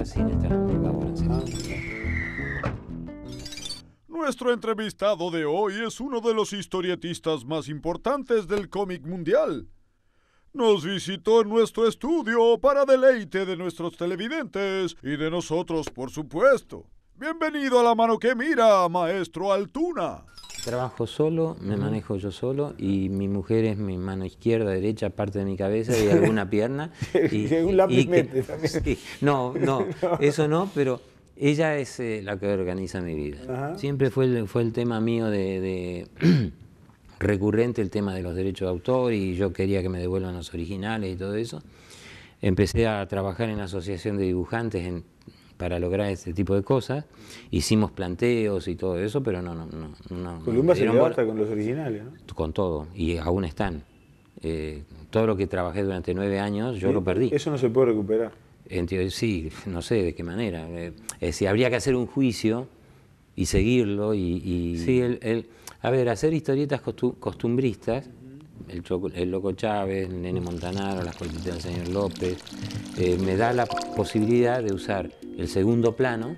está sin estar publicado por ANSES. Nuestro entrevistado de hoy es uno de los historietistas más importantes del cómic mundial. Nos visitó en nuestro estudio para deleite de nuestros televidentes y de nosotros, por supuesto. Bienvenido a La Mano que Mira, maestro Altuna. Trabajo solo, me manejo yo solo y mi mujer es mi mano izquierda, derecha, parte de mi cabeza y alguna pierna. Un lápiz mete también. Sí, no, eso no, pero ella es la que organiza mi vida. Ajá. Siempre fue el tema mío de recurrente, el tema de los derechos de autor, y yo quería que me devuelvan los originales y todo eso. Empecé a trabajar en la asociación de dibujantes para lograr este tipo de cosas. Hicimos planteos y todo eso, pero no. Columba se quedó hasta con los originales, ¿no? Con todo, y aún están. Todo lo que trabajé durante 9 años, yo lo perdí. Eso no se puede recuperar. Sí, no sé de qué manera. Si habría que hacer un juicio y seguirlo, sí, a ver, hacer historietas costumbristas, el Loco Chávez, el Nene Montanaro, las cortitas del señor López, me da la posibilidad de usar el segundo plano,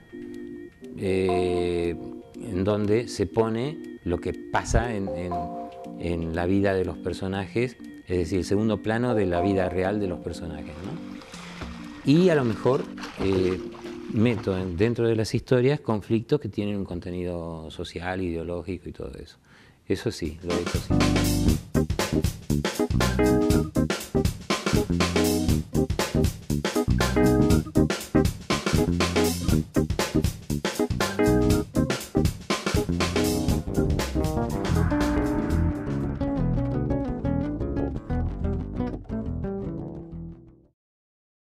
en donde se pone lo que pasa en la vida de los personajes, es decir, el segundo plano de la vida real de los personajes, ¿no? Y a lo mejor meto dentro de las historias conflictos que tienen un contenido social, ideológico y todo eso. Eso sí, lo he hecho sí.